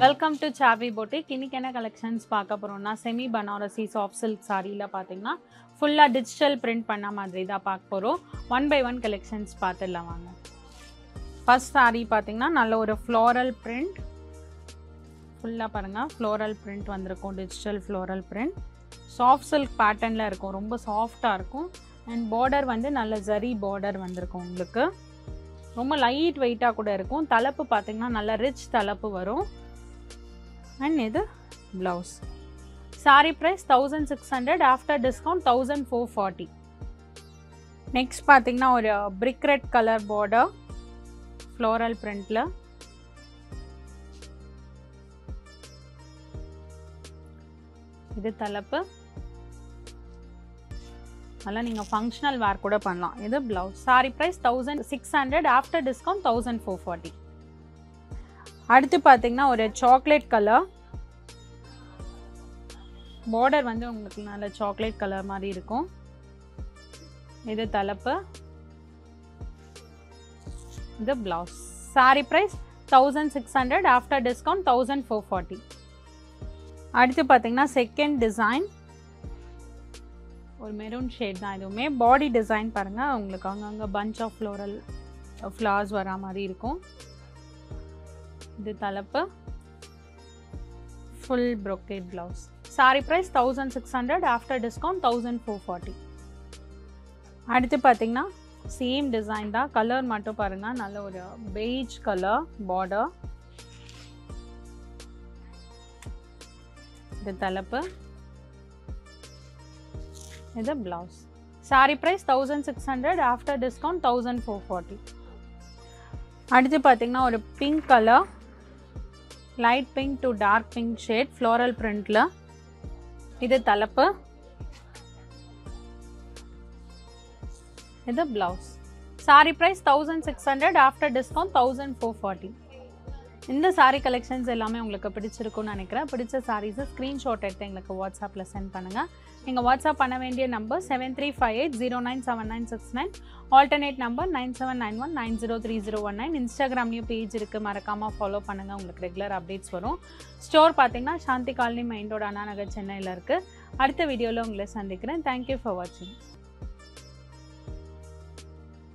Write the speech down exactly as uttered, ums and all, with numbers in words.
Welcome to சாவி boutique. இன்னைக்கு என்ன கலெக்ஷன்ஸ் பார்க்க போறோம்னா செமி பனாரசி சாஃப்ட் சில்க் சாரியில் பார்த்தீங்கன்னா ஃபுல்லாக டிஜிட்டல் பிரிண்ட் பண்ண மாதிரி தான் பார்க்க போகிறோம். ஒன் பை ஒன் கலெக்ஷன்ஸ் பார்த்துடலாம் வாங்க. ஃபர்ஸ்ட் சாரீ பார்த்தீங்கன்னா நல்ல ஒரு ஃப்ளோரல் பிரிண்ட், ஃபுல்லாக பாருங்கள் ஃப்ளோரல் பிரிண்ட் வந்திருக்கும். Digital floral print soft silk பேட்டர்னில் இருக்கும், ரொம்ப சாஃப்டாக இருக்கும். அண்ட் பார்டர் வந்து நல்ல ஜரி பார்டர் வந்திருக்கும். உங்களுக்கு ரொம்ப லைட் வெயிட்டாக கூட இருக்கும். தலைப்பு பார்த்தீங்கன்னா நல்ல ரிச் தலைப்பு வரும். அண்ட் இது blouse. Sari price thousand six hundred after discount thousand four forty. Next பார்த்தீங்கன்னா ஒரு brick red colour border floral பிரிண்டில். இது தலைப்பு. அதெல்லாம் நீங்கள் ஃபங்க்ஷனல் வேர் கூட பண்ணலாம். இது blouse. Sari price thousand six hundred after discount thousand four forty. அடுத்து பார்த்தீங்கன்னா ஒரு சாக்லேட் கலர் பார்டர் வந்து உங்களுக்கு நல்ல சாக்லேட் கலர் மாதிரி இருக்கும். இது தலைப்பு, இது blouse. Sari price thousand six hundred after discount thousand four forty. அடுத்து பார்த்தீங்கன்னா செகண்ட் டிசைன் ஒரு மெரூன் ஷேட் தான். இதுவுமே பாடி டிசைன் பாருங்கள், உங்களுக்கு அங்கங்கே பஞ்ச் ஆஃப் ஃப்ளோரல் ஃப்ளவர்ஸ் வரா மாதிரி இருக்கும். இது தலைப்பு, full brocade blouse. Sari price thousand six hundred after discount thousand four forty. அடுத்து பார்த்தீங்கன்னா சேம் டிசைன் தான், கலர் மட்டும் பாருங்கள் நல்ல ஒரு பெய்ஜ் கலர் பார்டர். இது தலைப்பு, இது blouse. Sari price thousand six hundred after discount thousand four forty. அடுத்து பார்த்தீங்கன்னா ஒரு pink colour, light pink to dark pink shade floral பிரிண்டில். இது தலைப்பு, இது blouse. Sari price thousand six hundred after discount thousand four forty. இந்த சாரீ கலெக்ஷன்ஸ் எல்லாமே உங்களுக்கு பிடிச்சிருக்குன்னு நினைக்கிறேன். பிடிச்ச சாரீஸை ஸ்க்ரீன்ஷாட் எடுத்து எங்களுக்கு வாட்ஸ்அப்பில் சென்ட் பண்ணுங்கள். நீங்கள் வாட்ஸ்அப் பண்ண வேண்டிய number seven three five eight zero nine seven nine six nine, alternate number nine seven nine one nine zero three zero one nine. இன்ஸ்டாகிராம்லேயும் பேஜ் இருக்குது, மறக்காமல் ஃபாலோ பண்ணுங்கள், உங்களுக்கு ரெகுலர் அப்டேட்ஸ் வரும். ஸ்டோர் பார்த்தீங்கன்னா Shanti colony main road, Anna Nagar, சென்னையில் இருக்குது. அடுத்த வீடியோவில் உங்களை சந்திக்கிறேன். தேங்க்யூ ஃபார் வாட்சிங்.